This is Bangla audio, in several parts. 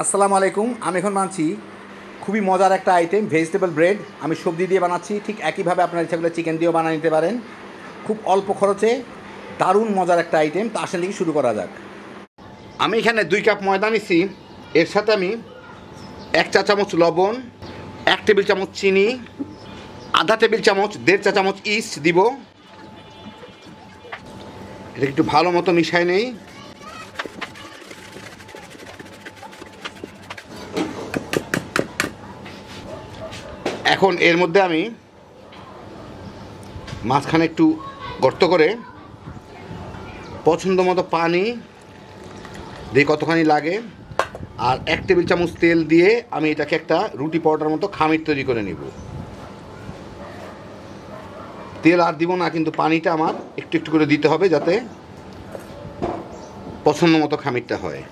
আসসালামু আলাইকুম। আমি এখন বানাচ্ছি খুবই মজার একটা আইটেম, ভেজিটেবল ব্রেড। আমি সবজি দিয়ে বানাচ্ছি, ঠিক একইভাবে আপনার ইচ্ছা করলে চিকেন দিয়েও বানিয়ে নিতে পারেন। খুব অল্প খরচে দারুণ মজার একটা আইটেম। তো আসেন দেখি শুরু করা যাক। আমি এখানে 2 কাপ ময়দা নিছি। এর সাথে আমি 1 চা চামচ লবণ, 1 টেবিল চামচ চিনি, আধা টেবিল চামচ 1.5 চা চামচ ইস্ট দিব। এটা একটু ভালো মতো মিশাই নেই। এখন এর মধ্যে আমি মাঝখানে একটু গর্ত করে পছন্দ মতো পানি দিয়ে কতখানি লাগে আর 1 টেবিল চামচ তেল দিয়ে আমি এটাকে একটা রুটি পরোটার মতো খামির তৈরি করে নিব। তেল আর দিব না, কিন্তু পানিটা আমার একটু একটু করে দিতে হবে যাতে পছন্দ মতো খামিরটা হয়।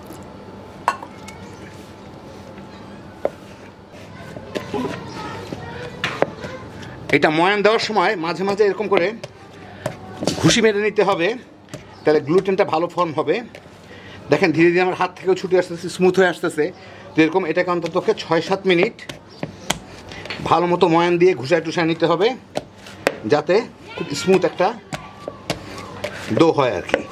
এটা ময়ান দেওয়ার সময় মাঝে মাঝে এরকম করে ঘুষি মেরে নিতে হবে, তাহলে গ্লুটেনটা ভালো ফর্ম হবে। দেখেন ধীরে ধীরে আমার হাত থেকেও ছুটে আসতেছে, স্মুথ হয়ে আসতেছে। তো এরকম এটাকে অন্তত 6-7 মিনিট ভালো মতো ময়ান দিয়ে ঘুষায় টুষায় নিতে হবে যাতে খুব স্মুথ একটা ডো হয় আর কি।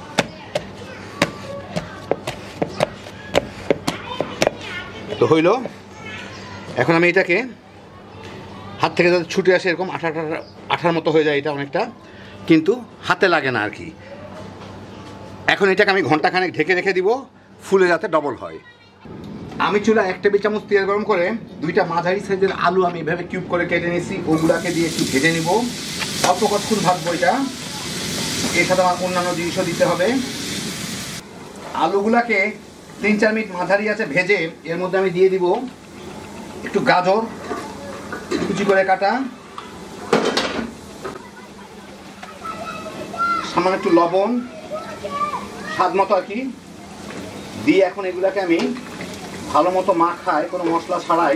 তো হইল, এখন আমি এটাকে হাত থেকে যাতে ছুটে আসে এরকম আঠার মতো হয়ে যায়, এটা অনেকটা, কিন্তু হাতে লাগে না আর কি। এখন এটাকে আমি ঘন্টাখানেক ঢেকে রেখে দিব ফুলে যাতে ডবল হয়। আমি চুলা 1 টেবিল চামচ তেল গরম করে 2টা মাঝারি সাইজের আলু আমি এভাবে কিউব করে কেটে নিয়েছি, ওগুলাকে দিয়ে একটু ভেজে নিব। অল্প কতক্ষণ ভাজবো এটা। এর সাথে আমার অন্যান্য জিনিসও দিতে হবে। আলুগুলাকে 3-4 মিনিট মাঝারি আছে ভেজে এর মধ্যে আমি দিয়ে দিব একটু গাজর কুচি করে কাটা, সামান্য একটু লবণ স্বাদ মতো আর কি দিয়ে এখন এগুলাকে আমি ভালো মতো মাখায় কোনো মশলা ছাড়াই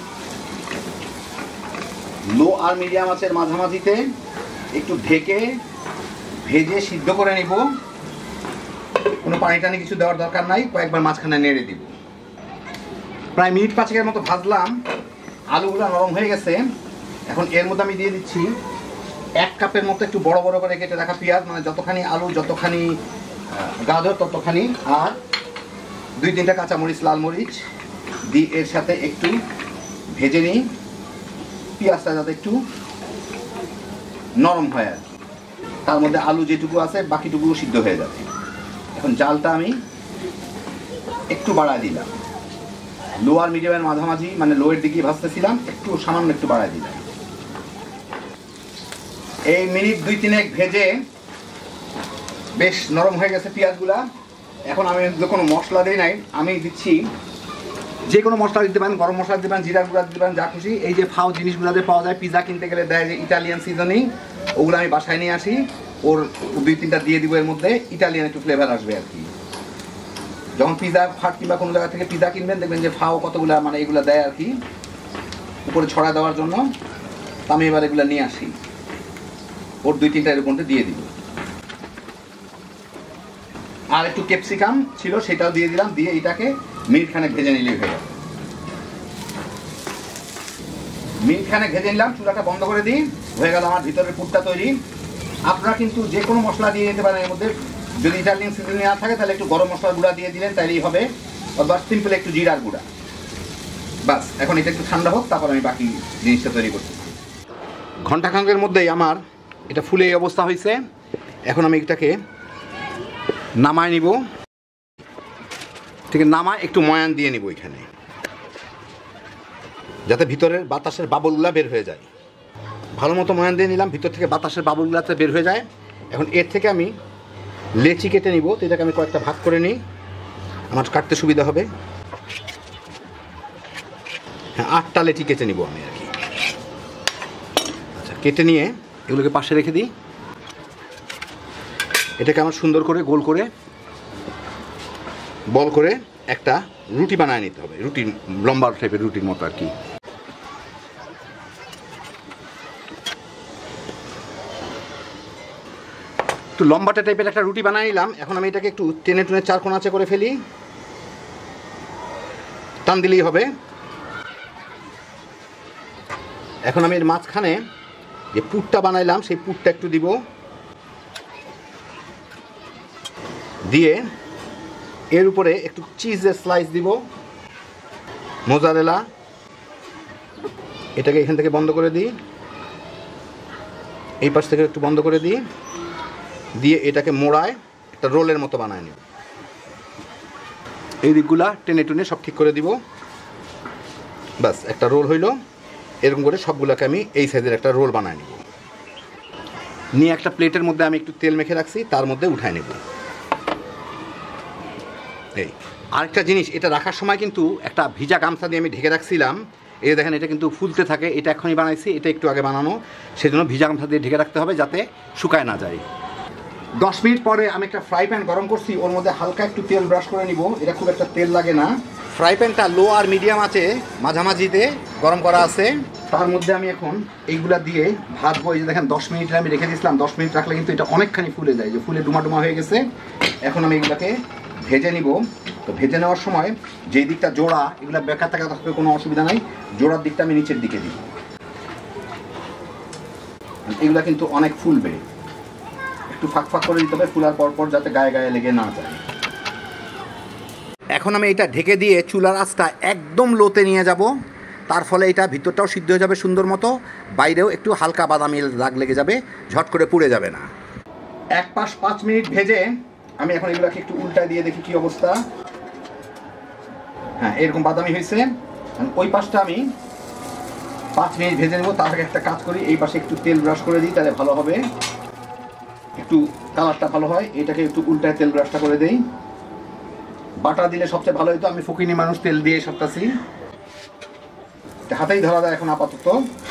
লো আর মিডিয়াম আঁচের মাঝামাঝিতে একটু ঢেকে ভেজে সিদ্ধ করে নিব। কোনো পানি টানি কিছু দেওয়ার দরকার নাই, কয়েকবার মাঝখানে নেড়ে দিব। প্রায় মিনিট 5-এর মতো ভাজলাম, আলুগুলো নরম হয়ে গেছে। এখন এর মধ্যে আমি দিয়ে দিচ্ছি 1 কাপের মতো একটু বড় বড় করে কেটে রাখা পেঁয়াজ, মানে যতখানি আলু যতখানি গাজর ততখানি, আর 2-3টা কাঁচামরিচ লাল মরিচ দিয়ে এর সাথে একটু ভেজে নিই, পেঁয়াজটা যাতে একটু নরম হয় আর কি। তার মধ্যে আলু যেটুকু আছে বাকিটুকুও সিদ্ধ হয়ে যাবে। এখন জালটা আমি একটু বাড়ায় দিলাম, লো আর মিডিয়ামের মাঝামাঝি, মানে লোয়ের দিকে ভাজতেছিলাম, একটু সামান্য একটু বাড়ায় দিলাম। এই মিনিট 2-3 ভেজে বেশ নরম হয়ে গেছে পেঁয়াজগুলা। এখন আমি কোনো মশলা দিই নাই, আমি দিচ্ছি যে কোনো মশলা দিতে পারেন, গরম মশলা দিতে পারেন, জিরার গুঁড়া দিতে পারেন, যা খুশি। এই যে ফাও জিনিসগুলোতে পাওয়া যায়, পিজা কিনতে গেলে দেয় যে ইটালিয়ান সিজনিং, ওগুলো আমি বাসায় নিয়ে আসি, ওর 2-3টা দিয়ে দিব এর মধ্যে, ইটালিয়ান একটু ফ্লেভার আসবে আর কি। যখন পিজা ফাট কিংবা কোনো জায়গা থেকে পিজা কিনবেন দেখবেন যে ফাও কতগুলো মানে এগুলো দেয় আর কি উপরে ছড়া দেওয়ার জন্য। তো আমি এবার এগুলো নিয়ে আসি, ওর 2-3টা এর মধ্যে দিয়ে দিব। আর একটু ক্যাপসিকাম ছিল সেটাও দিয়ে দিলাম, দিয়ে এটাকে মিনিটখানেক ভেজে নিলেই হয়ে যাবে। মিনিটখানেক ভেজে নিলাম, চুলাটা বন্ধ করে দিই, হয়ে গেল আমার ভিতরের পুরটা তৈরি। আপনারা কিন্তু যে কোনো মশলা দিয়ে নিতে পারেন এর মধ্যে। যদি ইটালিয়ান সিজনিং না থাকে তাহলে একটু গরম মশলার গুঁড়া দিয়ে দিলেন, তাইলেই হবে, অথবা সিম্পল একটু জিরার গুঁড়া। বাস, এখন এটা একটু ঠান্ডা হোক, তারপর আমি বাকি জিনিসটা তৈরি করতেছি। ঘন্টাখানেকের মধ্যেই আমার এটা ফুলে এই অবস্থা হয়েছে। এখন আমি এটাকে নামায় নিব, ঠিক আছে, নামায় একটু ময়ান দিয়ে নিব এখানে, যাতে ভিতরের বাতাসের বাবলগুলো বের হয়ে যায়। ভালো মতো ময়ান দিয়ে নিলাম, ভিতর থেকে বাতাসের বাবলগুলো যাতে বের হয়ে যায়। এখন এর থেকে আমি লেচি কেটে নিব, তো এটাকে আমি কয়েকটা ভাগ করে নিই, আমার কাটতে সুবিধা হবে। হ্যাঁ, 8টা লেচি কেটে নিব আমি আর কি। আচ্ছা, কেটে নিয়ে এগুলোকে পাশে রেখে দিই। এটাকে আমার সুন্দর করে গোল করে বল করে একটা রুটি বানায় নিতে হবে, রুটি লম্বা টাইপের রুটির মতো আর কি। একটু লম্বাটা টাইপের একটা রুটি বানিয়ে নিলাম। এখন আমি এটাকে একটু টেনে টুনে চার কোণাচে করে ফেলি। টান দিলেই হবে। এখন আমি এর মাঝখানে যে পুরটা বানাইলাম সেই পুরটা একটু দিব, দিয়ে এর উপরে একটু চিজের স্লাইস দিব, মোজারেলা। এটাকে এখান থেকে বন্ধ করে দিই, এই পাশ থেকে একটু বন্ধ করে দিই, দিয়ে এটাকে মোড়ায় একটা রোলের মতো বানায় নিব। এই দিকগুলা টেনে টুনে সব ঠিক করে দিব। বাস একটা রোল হইল। এরকম করে সবগুলোকে আমি এই সাইজের একটা রোল বানায় নিব। নিয়ে একটা প্লেটের মধ্যে আমি একটু তেল মেখে রাখছি, তার মধ্যে উঠায় নেব। এই আরেকটা জিনিস, এটা রাখার সময় কিন্তু একটা ভিজা গামছা দিয়ে আমি ঢেকে রাখছিলাম। এই দেখেন এটা কিন্তু ফুলতে থাকে। এটা এখনই বানাইছি, এটা একটু আগে বানানো, সেজন্য ভিজা গামছা দিয়ে ঢেকে রাখতে হবে যাতে শুকায় না যায়। 10 মিনিট পরে আমি একটা ফ্রাই প্যান গরম করছি, ওর মধ্যে হালকা একটু তেল ব্রাশ করে নিব। এটা খুব একটা তেল লাগে না। ফ্রাই প্যানটা লো আর মিডিয়াম আছে মাঝামাঝিতে গরম করা আছে। তার মধ্যে আমি এখন এইগুলা দিয়ে ভাজবো। এই যে দেখেন 10 মিনিট আমি রেখে দিয়েছিলাম। 10 মিনিট রাখলে কিন্তু এটা অনেকখানি ফুলে যায়, যে ফুলে ডুমা ডুমা হয়ে গেছে। এখন আমি এগুলাকে ভেজে নিব। তো ভেজে নেওয়ার সময় যেই দিকটা জোড়া, এগুলা বেকার থাকা থাকলে কোনো অসুবিধা নাই, জোড়ার দিকটা আমি নিচের দিকে দিই। এগুলা কিন্তু অনেক ফুলবে, একটু ফাঁক ফাঁক করে দিতে হবে ফুলার পর যাতে গায়ে গায়ে লেগে না যায়। এখন আমি এটা ঢেকে দিয়ে চুলার আঁচটা একদম লোতে নিয়ে যাব। তার ফলে এটা ভিতরটাও সিদ্ধ হয়ে যাবে সুন্দর মতো, বাইরেও একটু হালকা বাদামি দাগ লেগে যাবে, ঝট করে পুড়ে যাবে না। এক পাশ 5 মিনিট ভেজে আমি এখন এগুলোকে একটু উল্টায় দিয়ে দেখি কি অবস্থা। হ্যাঁ, এরকম বাদামি হয়েছে। ওই পাশটা আমি 5 মিনিট ভেজে নেবো। তার আগে একটা কাজ করি, এই পাশে একটু তেল ব্রাশ করে দিই, তাহলে ভালো হবে, একটু কালারটা ভালো হয়। এটাকে একটু উল্টায় তেল ব্রাশটা করে দেই। বাটা দিলে সবচেয়ে ভালো হতো, আমি ফকিনি মানুষ, তেল দিয়ে সবটাছি, হাতেই ধরা যায় এখন আপাতত।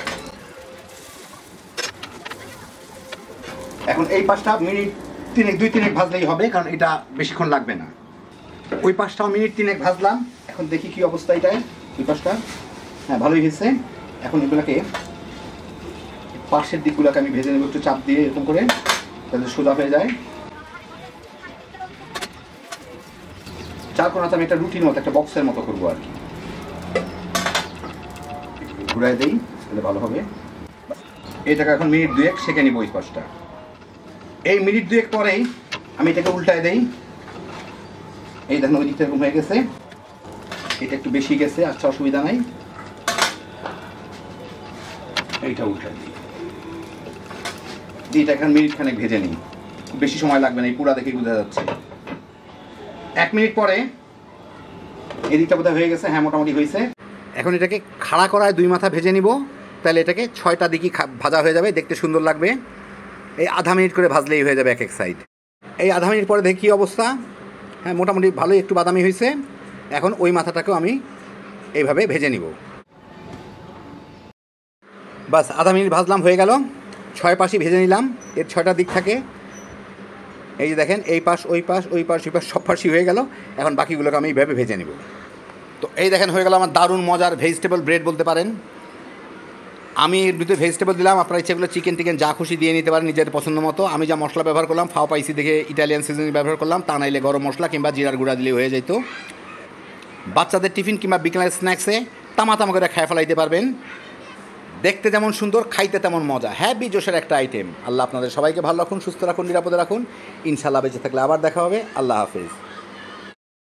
এখন এই পাশটা মিনিট 2-3 ভাজলেই হবে, কারণ এটা বেশিক্ষণ লাগবে না। ওই পাশটাও মিনিট 3 ভাজলাম। এখন দেখি কি অবস্থা এটায়। ওই পাশটা হ্যাঁ ভালোই হয়েছে। এখন এগুলোকে পাশের দিকগুলোকে আমি ভেজে নেব একটু চাপ দিয়ে, এরকম করে, যাতে সোজা হয়ে যায়। চার কোণাতে আমি একটা রুটির মতো, একটা বক্সের মতো করবো আর কি। ঘুরাই দেই, তাহলে ভালো হবে। এটাকে এখন মিনিট 2 সেঁকে নিব ওই পাশটা। এই মিনিট 2 পরেই আমি এটাকে উল্টায় দেই। এই দেখুন ওই দিকটা এরকম হয়ে গেছে, এটা একটু বেশি গেছে, আচ্ছা অসুবিধা নাই। এইটা উল্টায় দিই, এটা এখন মিনিট খানেক ভেজে নিই, বেশি সময় লাগবে না, এই পুরা দেখে বোঝা যাচ্ছে। 1 মিনিট পরে এদিকটা বোধহয় হয়ে গেছে, হ্যাঁ মোটামুটি হয়েছে। এখন এটাকে খাড়া করায় 2 মাথা ভেজে নিব, তাহলে এটাকে 6টা দিকই ভাজা হয়ে যাবে, দেখতে সুন্দর লাগবে। এই আধা মিনিট করে ভাজলেই হয়ে যাবে এক এক সাইড। এই আধা মিনিট পরে দেখি কী অবস্থা। হ্যাঁ মোটামুটি ভালোই একটু বাদামি হয়েছে। এখন ওই মাথাটাকেও আমি এইভাবে ভেজে নিব। বাস আধা মিনিট ভাজলাম, হয়ে গেল। 6 পাশই ভেজে নিলাম, এর 6টা দিক থাকে। এই যে দেখেন, এই পাশ ওই পাশ ওই পাশ ওই পাশ সব পাশই হয়ে গেল। এখন বাকিগুলোকে আমি এইভাবে ভেজে নিব। তো এই দেখেন হয়ে গেল আমার দারুণ মজার ভেজিটেবল ব্রেড বলতে পারেন। আমি এর ভিতরে ভেজিটেবল দিলাম, আপনারা ইচ্ছেগুলো চিকেন টিকেন যা খুশি দিয়ে নিতে পারেন নিজের পছন্দ মতো। আমি যা মশলা ব্যবহার করলাম, ফাও পাইসি দেখে ইটালিয়ান সিজনিং ব্যবহার করলাম, তা নাইলে গরম মশলা কিংবা জিরার গুঁড়া দিলেই হয়ে যেত। বাচ্চাদের টিফিন কিংবা বিকেলের স্ন্যাক্সে তামা করে খায় ফেলাইতে পারবেন। দেখতে যেমন সুন্দর, খাইতে তেমন মজা, হ্যাভি জোশের একটা আইটেম। আল্লাহ আপনাদের সবাইকে ভালো রাখুন, সুস্থ রাখুন, নিরাপদে রাখুন। ইনশাআল্লাহ বেঁচে থাকলে আবার দেখা হবে। আল্লাহ হাফেজ।